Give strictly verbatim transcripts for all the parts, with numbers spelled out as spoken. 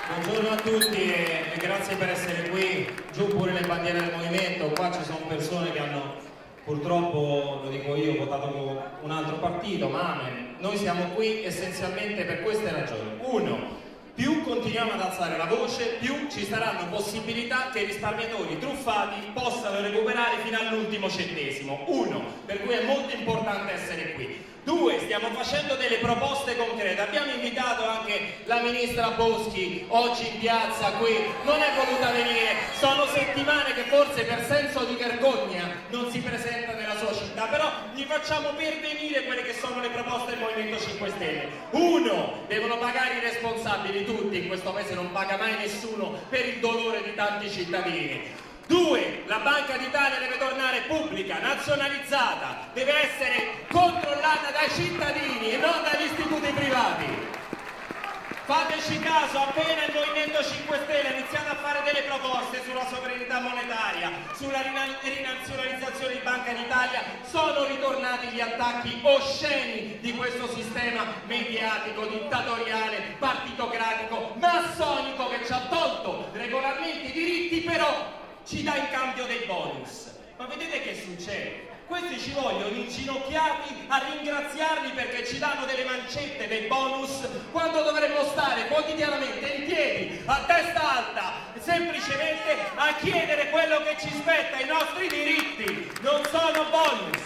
Buongiorno a tutti e grazie per essere qui. Giù pure le bandiere del movimento. Qua ci sono persone che hanno, purtroppo, lo dico io, votato con un altro partito, ma amen. Noi siamo qui essenzialmente per queste ragioni. Uno, più continuiamo ad alzare la voce, più ci saranno possibilità che i risparmiatori truffati possano recuperare fino all'ultimo centesimo. Uno, per cui è molto importante essere qui. Due, stiamo facendo delle proposte concrete. Abbiamo invitato anche la ministra Boschi oggi in piazza qui, non è voluta venire. Sono settimane che forse per senso di vergogna non si presenta nella sua città, però gli facciamo pervenire quelle che sono le proposte del Movimento cinque Stelle. Uno, devono pagare i responsabili tutti, in questo paese non paga mai nessuno per il dolore di tanti cittadini. Due, la Banca d'Italia deve tornare pubblica, nazionalizzata, deve essere controllata dai cittadini e non dagli istituti privati. Fateci caso, appena il Movimento cinque Stelle ha iniziato a fare delle proposte sulla sovranità monetaria, sulla rinazionalizzazione di Banca d'Italia, sono ritornati gli attacchi osceni di questo sistema mediatico, dittatoriale, partitocratico, massonico che ci ha tolto regolarmente i diritti, però ci dà in cambio dei bonus. Ma vedete che succede? Questi ci vogliono inginocchiati a ringraziarli perché ci danno delle mancette, dei bonus, quando dovremmo stare quotidianamente in piedi, a testa alta, semplicemente a chiedere quello che ci spetta, i nostri diritti, non sono bonus.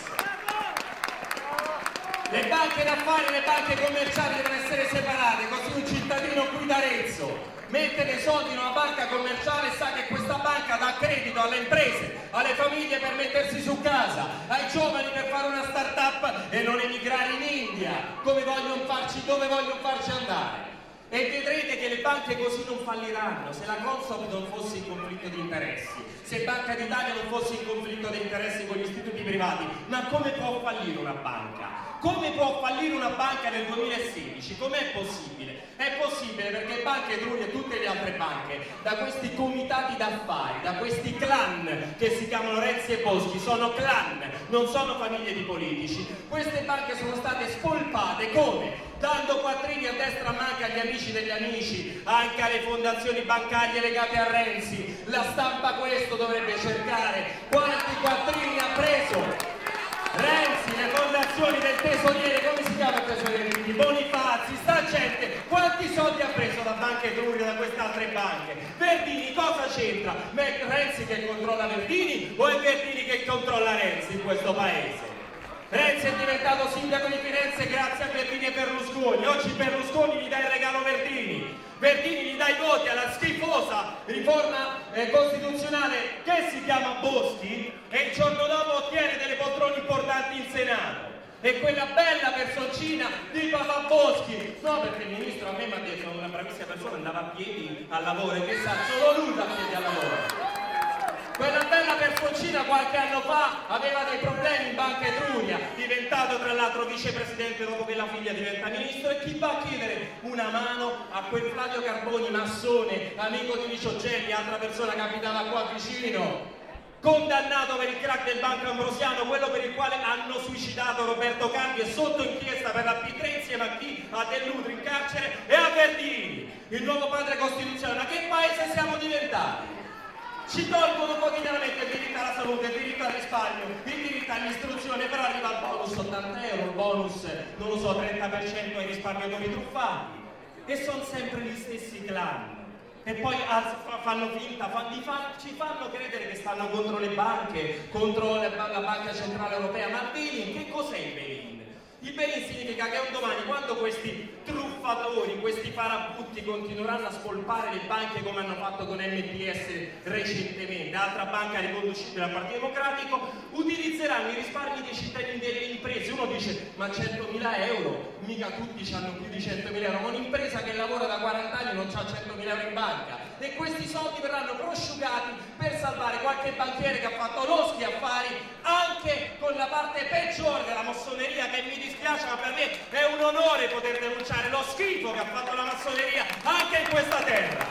Le banche d'affari e le banche commerciali devono essere separate, così un cittadino qui d'Arezzo mette dei soldi in una banca commerciale e sa che questa banca dà credito alle imprese, alle famiglie per mettersi su casa, ai giovani per fare una start-up e non emigrare in India, come vogliono farci, dove vogliono farci andare. E vedrete che le banche così non falliranno se la Consob non fosse in conflitto di interessi, se Banca d'Italia non fosse in conflitto di interessi con gli istituti privati. Ma come può fallire una banca? Come può fallire una banca nel duemilasedici? Com'è possibile? È possibile perché Banca Etruria e tutte le altre banche, da questi comitati d'affari, da questi clan che si chiamano Renzi e Boschi, sono clan, non sono famiglie di politici. Queste banche sono state spolpate come? Dando quattrini a destra e a manca agli amici degli amici, anche alle fondazioni bancarie legate a Renzi. La stampa questo dovrebbe cercare. Quanti quattrini ha preso Renzi, le fondazioni del tesoriere, come si chiama il tesoriere? Di Bonifazzi, sta gente, quanti soldi ha preso da Banca Etruria, da queste altre banche? Verdini cosa c'entra? Ma è Renzi che controlla Verdini o è Verdini che controlla Renzi in questo paese? Renzi è diventato sindaco di Firenze grazie a Verdini e Berlusconi. Oggi Berlusconi gli dà il regalo Verdini. Verdini gli dà i voti alla schifosa riforma eh, costituzionale che si chiama Boschi e il giorno dopo ottiene delle poltrone importanti in Senato. E quella bella personcina di papà Boschi, no, perché il ministro a me mi ha detto una bravissima persona, andava a piedi al lavoro, e che sa, solo lui va a piedi al lavoro. Quella bella personcina qualche anno fa aveva dei problemi in Banca Etruria, diventato tra l'altro vicepresidente dopo che la figlia diventa ministro, e chi va a chiedere una mano a quel Flavio Carboni, massone, amico di Licio Gelli, altra persona che abitava qua vicino, condannato per il crack del Banco Ambrosiano, quello per il quale hanno suicidato Roberto Cambi, e sotto inchiesta per la P tre insieme a chi ha Dell'Utri in carcere e a Verdini, il nuovo padre costituzionale. Ma che paese siamo diventati? Ci tolgono quotidianamente il diritto alla salute, il diritto al risparmio, il diritto all'istruzione, però arriva il bonus ottanta euro, il bonus, non lo so, trenta per cento ai risparmiatori truffati, e sono sempre gli stessi clan. E poi fanno finta, fanno, ci fanno credere che stanno contro le banche, contro la Banca Centrale Europea. Ma Belin, che cos'è il Belin? Il Belin significa che un domani, quando questi truffatori, questi farabutti continueranno a spolpare le banche come hanno fatto con M P S recentemente, altra banca riconducibile al Partito Democratico, utilizzeranno i risparmi dei cittadini, delle imprese. Uno dice, ma centomila euro, mica tutti hanno più di centomila euro, ma un'impresa che lavora da quaranta anni non ha centomila euro in banca, e questi soldi verranno prosciugati per salvare qualche banchiere che ha fatto loschi affari anche con la parte peggiore della massoneria, che mi dispiace, ma per me è un onore poter denunciare lo schifo che ha fatto la massoneria anche in questa terra.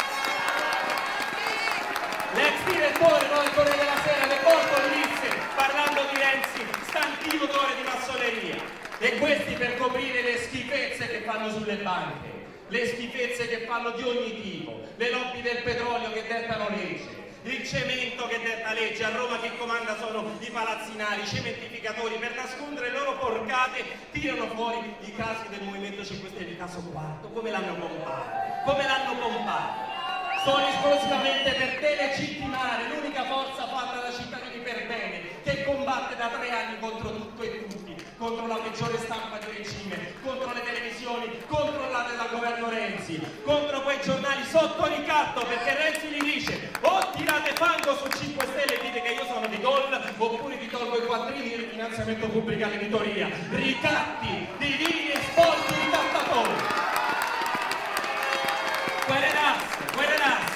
L'ex direttore, no, il Corriere della Sera, De Porto disse, parlando di Renzi, stantivo d'ore di massoneria. E questi per coprire le schifezze che fanno sulle banche. le schifezze che fanno di ogni tipo, le lobby del petrolio che dettano legge, il cemento che detta legge. A Roma chi comanda sono i palazzinari, i cementificatori. Per nascondere le loro porcate tirano fuori i casi del Movimento cinque Stelle, il caso Quarto. Come l'hanno pompato? Come l'hanno pompato? Solo esclusivamente per delegittimare l'unica forza fatta da cittadini per bene, che combatte da tre anni contro tutto e tutti, contro la peggiore stampa di regime, contro le televisioni controllate dal governo Renzi, contro quei giornali sotto ricatto, perché Renzi gli dice: o tirate fango su cinque Stelle e dite che io sono di gol, oppure vi tolgo i quattrini del finanziamento pubblico all'editoria. Ricatti, divini e sporchi ricattatori. Querelasse, querelasse.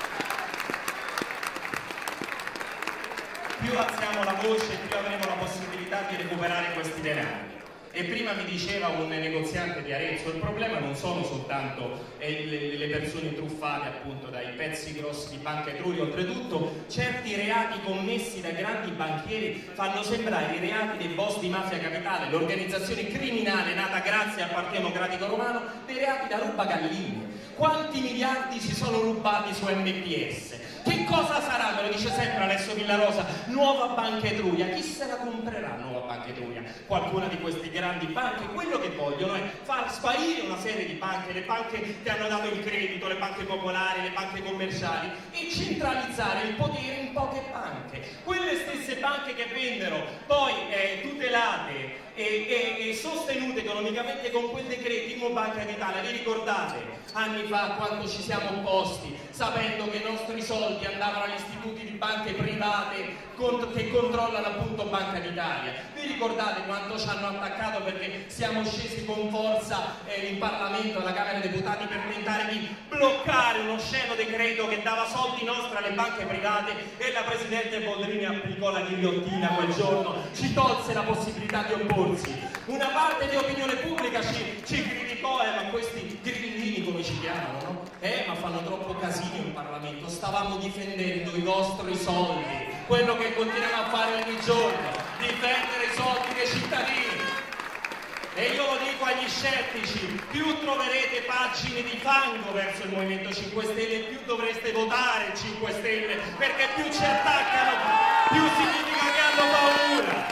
Più alziamo la voce, più avremo la possibilità di recuperare questi denari. E prima mi diceva un negoziante di Arezzo, il problema non sono soltanto eh, le, le persone truffate appunto dai pezzi grossi di Banca Etruria, oltretutto certi reati commessi dai grandi banchieri fanno sembrare i reati dei boss di Mafia Capitale, l'organizzazione criminale nata grazie al Partito Democratico Romano, dei reati da rubagalline. Quanti miliardi si sono rubati su M P S? Che cosa sarà, me lo dice sempre Alessio Villarosa, nuova Banca Etruria? Chi se la comprerà nuova Banca Etruria? Qualcuna di questi grandi banche. Quello che vogliono è far sparire una serie di banche, le banche che hanno dato il credito, le banche popolari, le banche commerciali, e centralizzare il potere in poche banche. Quelle stesse banche che vennero poi eh, tutelate e, e, e sostenute economicamente con quel decreto Immo Banca d'Italia. Vi ricordate anni fa quando ci siamo opposti, sapendo che i nostri soldi andavano agli istituti di banche private che controllano appunto Banca d'Italia? Vi ricordate quanto ci hanno attaccato perché siamo scesi con forza eh, in Parlamento, alla Camera dei Deputati, per tentare di bloccare uno sceno decreto che dava soldi nostri alle banche private, e la Presidente Boldrini applicò la ghigliottina quel giorno, ci tolse la possibilità di opporsi. Una parte di opinione pubblica ci, ci criticò, eh, ma questi grillini come ci chiamano, no? Eh, ma fanno troppo casino in Parlamento, stavamo difendendo i vostri soldi, quello che continuiamo a fare ogni giorno, difendere i soldi dei cittadini. E io lo dico agli scettici, più troverete pagine di fango verso il Movimento cinque Stelle, più dovreste votare cinque Stelle, perché più ci attaccano, più significa che hanno paura,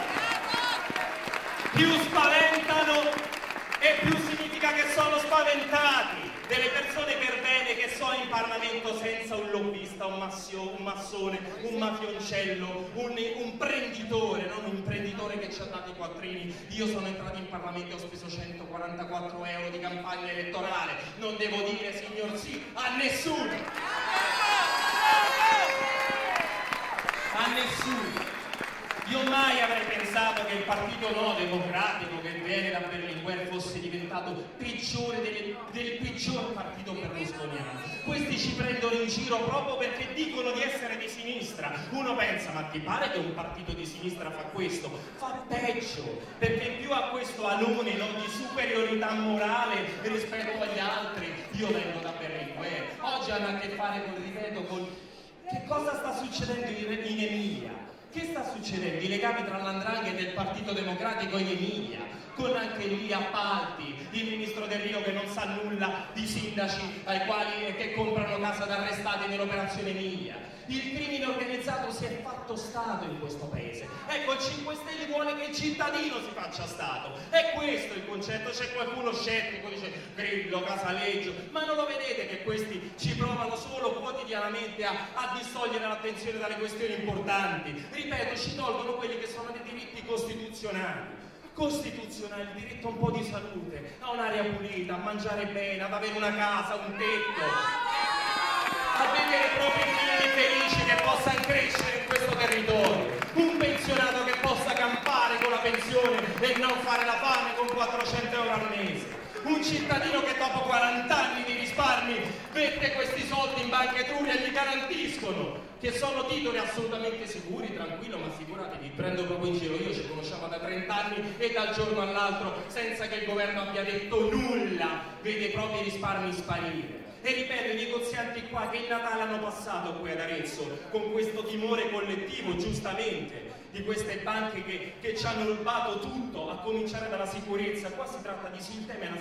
più spaventano e più significa che sono spaventati. Delle persone per bene che sono in Parlamento senza un lobbista, un, massio, un massone, un mafioncello, un, un prenditore, non un imprenditore che ci ha dato i quattrini. Io sono entrato in Parlamento e ho speso centoquarantaquattro euro di campagna elettorale, non devo dire signor sì a nessuno, a nessuno. Io mai avrei pensato che il partito no democratico che viene da Berlinguer fosse diventato peggiore delle, del peggior partito berlusconiano. Questi ci prendono in giro proprio perché dicono di essere di sinistra. Uno pensa, ma ti pare che un partito di sinistra fa questo? Fa peggio, perché più ha questo alone, no, di superiorità morale rispetto agli altri. Io vengo da Berlinguer, oggi hanno a che fare con, ripeto, con che cosa sta succedendo in, in Emilia. Che sta succedendo? I legami tra l'Andrangheta e il Partito Democratico in Emilia, con anche lì appalti, il ministro Del Rio che non sa nulla di sindaci ai quali che comprano casa da arrestati nell'operazione Emilia. Il crimine organizzato si è fatto Stato in questo paese. Ecco, il cinque Stelle vuole che il cittadino si faccia Stato. È questo il concetto. C'è qualcuno scettico, dice Grillo, Casaleggio, ma non lo vedete che questi ci provano solo quotidianamente a, a distogliere l'attenzione dalle questioni importanti? Ripeto, ci tolgono quelli che sono dei diritti costituzionali. Costituzionale, il diritto a un po' di salute, a un'aria pulita, a mangiare bene, ad avere una casa, un tetto, a vedere i propri figli felici che possano crescere in questo territorio, un pensionato che possa campare con la pensione e non fare la fame con quattrocento euro al mese, un cittadino che dopo quaranta anni di risparmi mette questi soldi in Banca Etruria e gli garantiscono che sono titoli assolutamente sicuri, tranquillo, ma figuratevi, prendo proprio in giro, io ci conoscevo da trenta anni e dal giorno all'altro, senza che il governo abbia detto nulla, vede i propri risparmi sparire. E ripeto, i negozianti qua che il Natale hanno passato qui ad Arezzo, con questo timore collettivo, giustamente, di queste banche che, che ci hanno rubato tutto, a cominciare dalla sicurezza. Qua si tratta di sì, il tema è la sicurezza.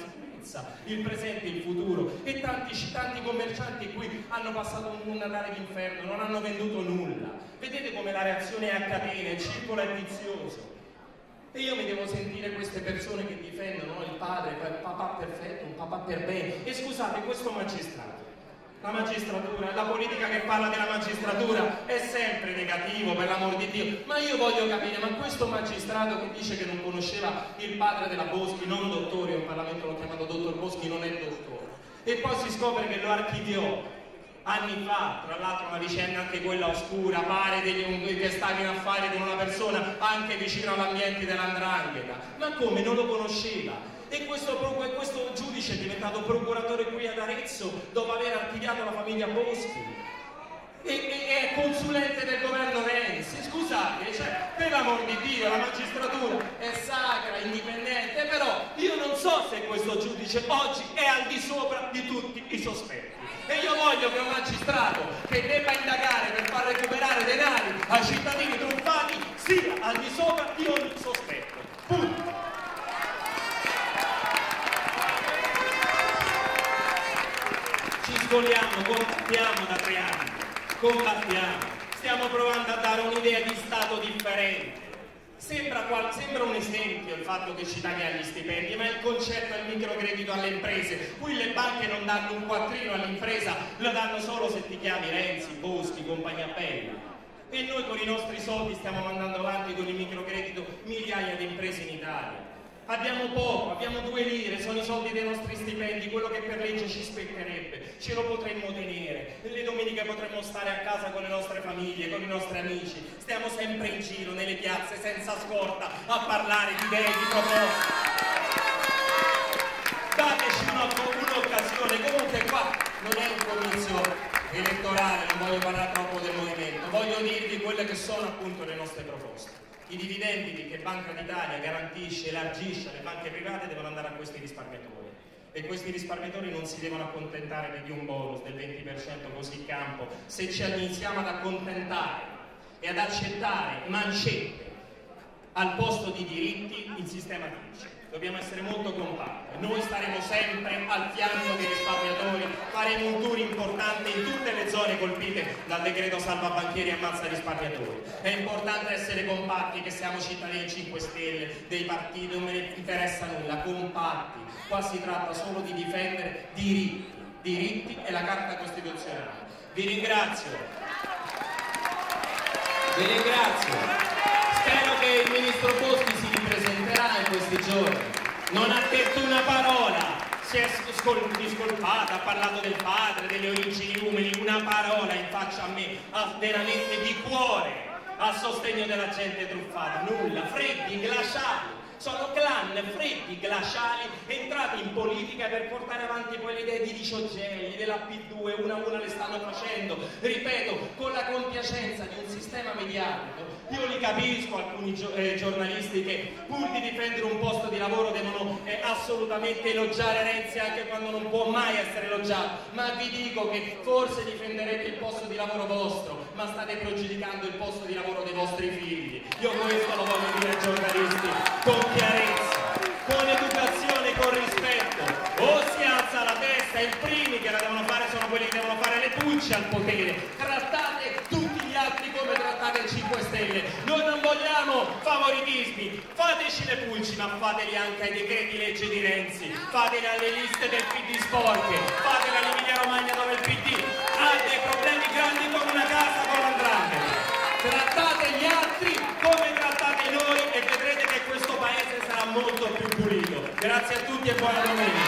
pizza, il presente, il futuro, e tanti, tanti commercianti qui hanno passato un Natale d'inferno, non hanno venduto nulla. Vedete come la reazione è a catena, il circolo è vizioso. E io mi devo sentire queste persone che difendono no? il padre, il papà perfetto, un papà per bene. E scusate, questo magistrato, la magistratura, la politica che parla della magistratura è sempre negativo, per l'amor di Dio, ma io voglio capire, ma questo magistrato che dice che non conosceva il padre della Boschi, non dottore, io in Parlamento l'ho chiamato dottor Boschi, non è dottore, e poi si scopre che lo archiviò anni fa, tra l'altro una vicenda anche quella oscura, pare degli, che stavi in affari di una persona anche vicino all'ambiente dell'andrangheta, ma come, non lo conosceva? E questo, questo giudice è diventato procuratore qui ad Arezzo dopo aver archiviato la famiglia Boschi e, e è consulente del governo Renzi. Scusate, cioè, per l'amor di Dio, la magistratura è sacra, indipendente, però io non so se questo giudice oggi è al di sopra di tutti i sospetti. E io voglio che un magistrato che debba indagare per far recuperare denari ai cittadini truffati sia al di sopra di ogni sospetto. Punto. Ci scoliamo, combattiamo da tre anni, combattiamo, stiamo provando a dare un'idea di Stato differente. Sembra, qual, sembra un esempio il fatto che ci tagliano gli stipendi, ma il concetto è il microcredito alle imprese. Qui le banche non danno un quattrino all'impresa, lo danno solo se ti chiami Renzi, Boschi, compagnia bella. E noi con i nostri soldi stiamo mandando avanti con il microcredito migliaia di imprese in Italia. Abbiamo poco, abbiamo due lire, sono i soldi dei nostri stipendi, quello che per legge ci spetterebbe, ce lo potremmo tenere, le domeniche potremmo stare a casa con le nostre famiglie, con i nostri amici, stiamo sempre in giro nelle piazze senza scorta a parlare di idee, di proposte. Dateci un'occasione, comunque qua non è un comizio elettorale, non voglio parlare troppo del movimento, voglio dirvi quelle che sono appunto le nostre proposte. I dividendi che Banca d'Italia garantisce, elargisce alle banche private devono andare a questi risparmiatori e questi risparmiatori non si devono accontentare di un bonus del venti per cento così in campo. Se ci iniziamo ad accontentare e ad accettare mancette al posto di diritti, il sistema vince. Dobbiamo essere molto compatti. Noi staremo sempre al fianco dei risparmiatori, faremo un tour importante in tutte le zone colpite dal decreto salva banchieri e ammazza risparmiatori. È importante essere compatti, che siamo cittadini cinque Stelle, dei partiti, non me ne interessa nulla, compatti. Qua si tratta solo di difendere diritti, diritti e la Carta Costituzionale. Vi ringrazio. Vi ringrazio. Spero che il ministro Boschi si ripresenterà in questi giorni. Non ha detto una parola, si è discolpata, ha parlato del padre, delle origini umili, una parola in faccia a me, veramente di cuore, a sostegno della gente truffata. Nulla, freddi, glaciali. Sono clan freddi, glaciali, entrati in politica per portare avanti quelle idee di Diciogelli, della P due, una a una le stanno facendo, ripeto, con la compiacenza di un sistema mediatico. Io li capisco, alcuni gio eh, giornalisti che pur di difendere un posto di lavoro devono eh, assolutamente elogiare Renzi anche quando non può mai essere elogiato, ma vi dico che forse difenderete il posto di lavoro vostro, ma state pregiudicando il posto di lavoro dei vostri figli. Io questo lo voglio dire ai giornalisti con chiarezza, con educazione, con rispetto. O si alza la testa, i primi che la devono fare sono quelli che devono fare le pulce al potere. Trattate tutti gli altri come trattate il cinque Stelle. Noi non vogliamo favoritismi, fateci le pulci, ma fateli anche ai decreti legge di Renzi, fateli alle liste del P D sporche, fateli all'Emilia Romagna dove il P D ha dei problemi grandi come una casa con l'andrangheta. Trattate gli altri come trattate noi e vedrete che questo paese sarà molto più pulito. Grazie a tutti e buona domenica.